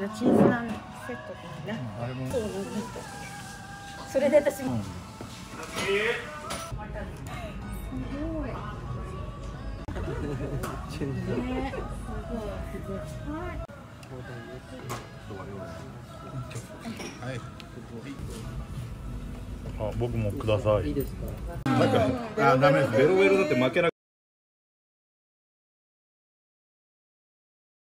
のチーズナンセットってね。 あれも。 そうなんです。それで私も。すごい。ね、すごい。 はい。あ、僕もください。いいですか。なんか、あ、ダメです。ベロベロだって負けな。